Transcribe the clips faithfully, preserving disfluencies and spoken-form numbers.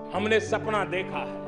हमने सपना देखा है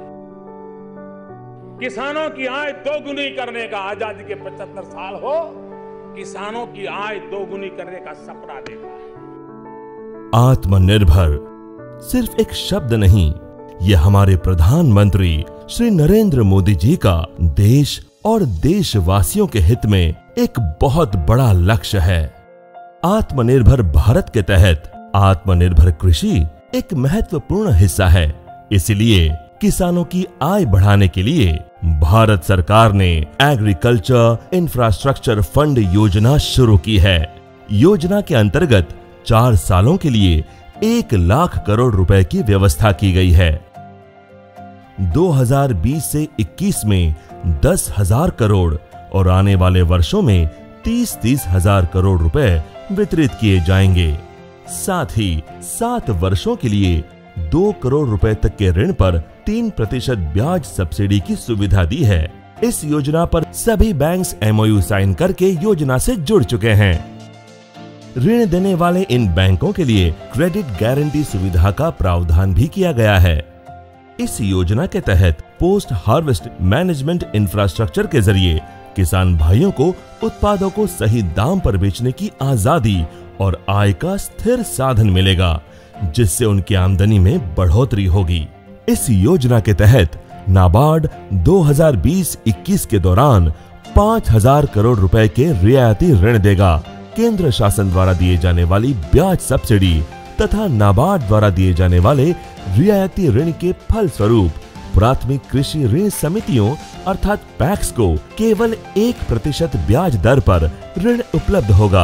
किसानों की आय दोगुनी करने का। आजादी के पचहत्तर साल हो, किसानों की आय दोगुनी करने का सपना देखा है। आत्मनिर्भर सिर्फ एक शब्द नहीं, ये हमारे प्रधानमंत्री श्री नरेंद्र मोदी जी का देश और देशवासियों के हित में एक बहुत बड़ा लक्ष्य है। आत्मनिर्भर भारत के तहत आत्मनिर्भर कृषि एक महत्वपूर्ण हिस्सा है। इसलिए किसानों की आय बढ़ाने के लिए भारत सरकार ने एग्रीकल्चर इंफ्रास्ट्रक्चर फंड योजना शुरू की है। योजना के अंतर्गत चार सालों के लिए एक लाख करोड़ रुपए की व्यवस्था की गई है। दो हज़ार बीस से इक्कीस में दस हजार करोड़ और आने वाले वर्षों में तीस तीस हजार करोड़ रुपए वितरित किए जाएंगे। साथ ही सात वर्षों के लिए दो करोड़ रुपए तक के ऋण पर तीन प्रतिशत ब्याज सब्सिडी की सुविधा दी है। इस योजना पर सभी बैंक्स एमओयू साइन करके योजना से जुड़ चुके हैं। ऋण देने वाले इन बैंकों के लिए क्रेडिट गारंटी सुविधा का प्रावधान भी किया गया है। इस योजना के तहत पोस्ट हार्वेस्ट मैनेजमेंट इंफ्रास्ट्रक्चर के जरिए किसान भाइयों को उत्पादों को सही दाम पर बेचने की आजादी और आय का स्थिर साधन मिलेगा, जिससे उनकी आमदनी में बढ़ोतरी होगी। इस योजना के तहत नाबार्ड दो हज़ार बीस इक्कीस के दौरान पाँच हजार करोड़ रुपए के रियायती ऋण देगा। केंद्र शासन द्वारा दिए जाने वाली ब्याज सब्सिडी तथा नाबार्ड द्वारा दिए जाने वाले रियायती ऋण के फल स्वरूप प्राथमिक कृषि ऋण समितियों अर्थात पैक्स को केवल एक प्रतिशत ब्याज दर पर ऋण उपलब्ध होगा।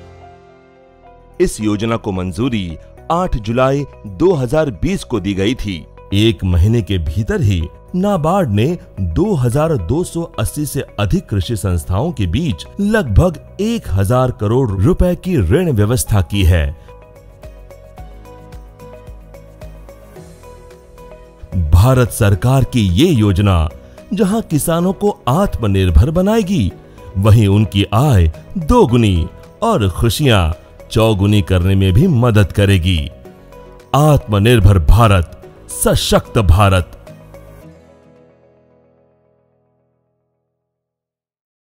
इस योजना को मंजूरी आठ जुलाई दो हज़ार बीस को दी गई थी। एक महीने के भीतर ही नाबार्ड ने दो हज़ार दो सौ अस्सी से अधिक कृषि संस्थाओं के बीच लगभग एक हजार करोड़ रुपए की ऋण व्यवस्था की है। भारत सरकार की ये योजना जहां किसानों को आत्मनिर्भर बनाएगी, वहीं उनकी आय दोगुनी और खुशियां चौगुनी करने में भी मदद करेगी। आत्मनिर्भर भारत, सशक्त भारत।